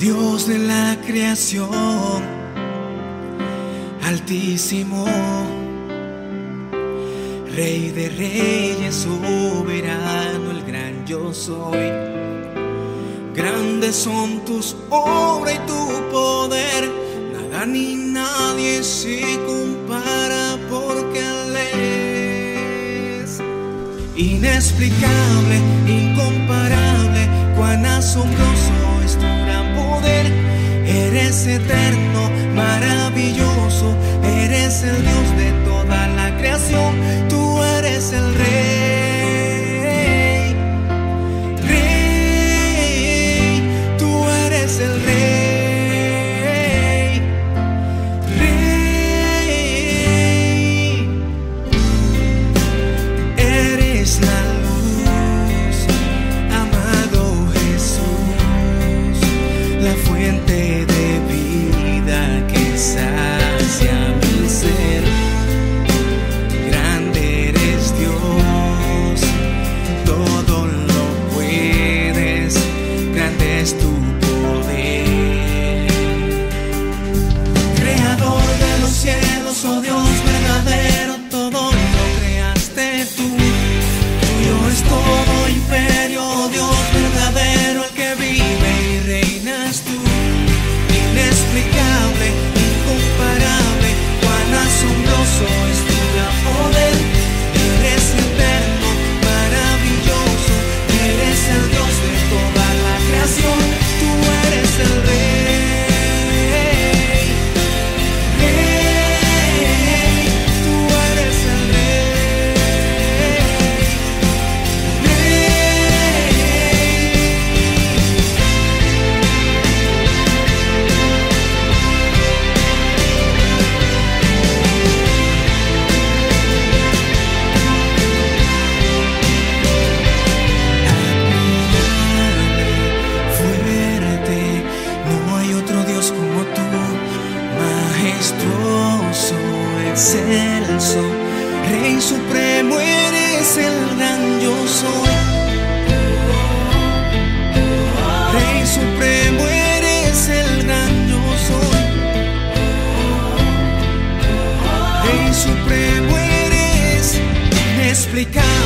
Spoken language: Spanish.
Dios de la creación, altísimo, Rey de reyes, soberano, el gran yo soy. Grandes son tus obras y tu poder, nada ni nadie se compara porque Él es inexplicable, incomparable, cuán asombroso es tu gran poder. Eres eterno, maravilloso, eres el Dios de toda la creación. Tú eres el Rey, Rey, tú eres el Rey, Rey. Eres la luz, amado Jesús, la fuente de vida que sacia mi ser. Grande eres Dios, todo lo puedes, grande es tu poder. Creador de los cielos, oh Dios verdadero, todo lo creaste tú. Tuyo es todo imperio, oh Dios verdadero, el que vive y reinas tú. Inexplicable, incomparable, cuán asombroso es tu gran poder. Eres eterno, maravilloso, eres el Dios de toda la creación. Tú eres el Rey, Rey, tú eres el Rey, fuerte, no hay otro Dios como tú, majestuoso, excelso, Rey supremo, eres el gran yo soy. Rey supremo, eres el gran yo soy. Rey supremo, eres inexplicable.